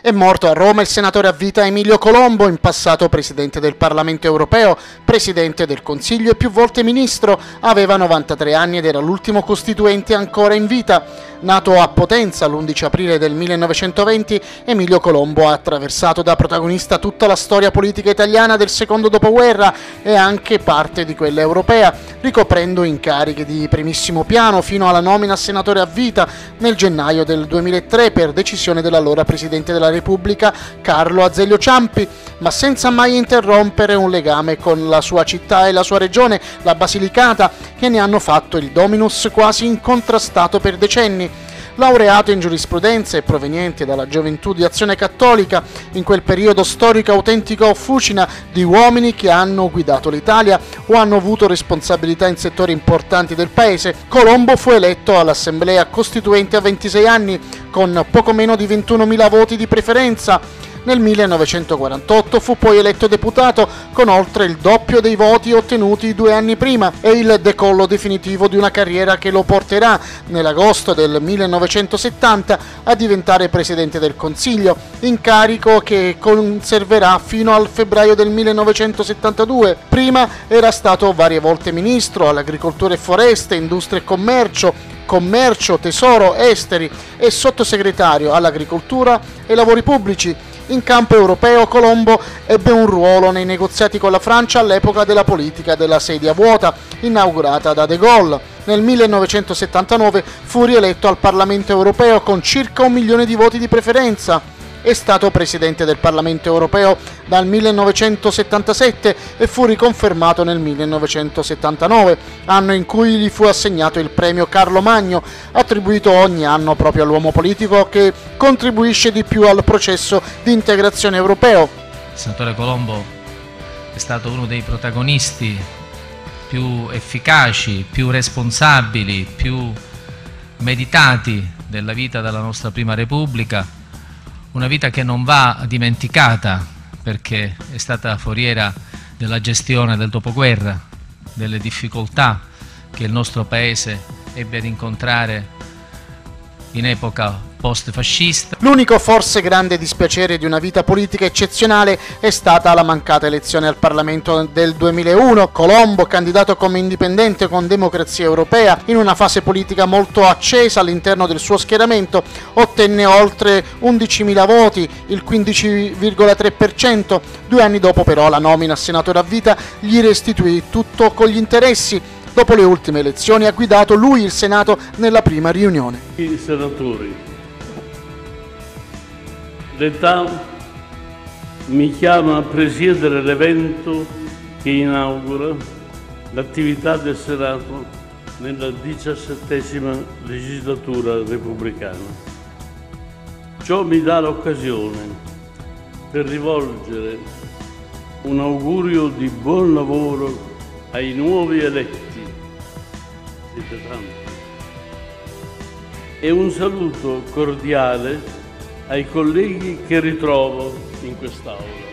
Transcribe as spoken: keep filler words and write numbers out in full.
È morto a Roma il senatore a vita Emilio Colombo, in passato presidente del Parlamento europeo, presidente del Consiglio e più volte ministro. Aveva novantatré anni ed era l'ultimo costituente ancora in vita. Nato a Potenza l'undici aprile del millenovecentoventi, Emilio Colombo ha attraversato da protagonista tutta la storia politica italiana del secondo dopoguerra e anche parte di quella europea, ricoprendo incarichi di primissimo piano fino alla nomina a senatore a vita nel gennaio del duemilatré per decisione dell'allora Presidente della Repubblica Carlo Azeglio Ciampi, ma senza mai interrompere un legame con la sua città e la sua regione, la Basilicata, che ne hanno fatto il dominus quasi incontrastato per decenni. Laureato in giurisprudenza e proveniente dalla gioventù di Azione Cattolica, in quel periodo storico autentica offucina di uomini che hanno guidato l'Italia o hanno avuto responsabilità in settori importanti del paese, Colombo fu eletto all'Assemblea Costituente a ventisei anni, con poco meno di ventunomila voti di preferenza. Nel millenovecentoquarantotto fu poi eletto deputato con oltre il doppio dei voti ottenuti due anni prima e il decollo definitivo di una carriera che lo porterà nell'agosto del millenovecentosettanta a diventare Presidente del Consiglio, incarico che conserverà fino al febbraio del millenovecentosettantadue. Prima era stato varie volte Ministro all'Agricoltura e Foreste, Industria e Commercio, Commercio, Tesoro, Esteri e Sottosegretario all'Agricoltura e Lavori Pubblici. In campo europeo Colombo ebbe un ruolo nei negoziati con la Francia all'epoca della politica della sedia vuota, inaugurata da De Gaulle. Nel millenovecentosettantanove fu rieletto al Parlamento europeo con circa un milione di voti di preferenza. È stato Presidente del Parlamento europeo dal millenovecentosettantasette e fu riconfermato nel millenovecentosettantanove, anno in cui gli fu assegnato il premio Carlo Magno, attribuito ogni anno proprio all'uomo politico che contribuisce di più al processo di integrazione europeo. Il senatore Colombo è stato uno dei protagonisti più efficaci, più responsabili, più meditati della vita della nostra Prima Repubblica. Una vita che non va dimenticata perché è stata foriera della gestione del dopoguerra, delle difficoltà che il nostro Paese ebbe ad incontrare in epoca post-fascista. L'unico forse grande dispiacere di una vita politica eccezionale è stata la mancata elezione al Parlamento del duemilauno. Colombo, candidato come indipendente con Democrazia Europea, in una fase politica molto accesa all'interno del suo schieramento, ottenne oltre undicimila voti, il quindici virgola tre per cento. Due anni dopo però la nomina a senatore a vita gli restituì tutto con gli interessi. Dopo le ultime elezioni ha guidato lui il Senato nella prima riunione. I senatori, l'età mi chiama a presiedere l'evento che inaugura l'attività del Senato nella diciassettesima legislatura repubblicana. Ciò mi dà l'occasione per rivolgere un augurio di buon lavoro ai nuovi eletti, siete tanti, e un saluto cordiale ai colleghi che ritrovo in quest'Aula.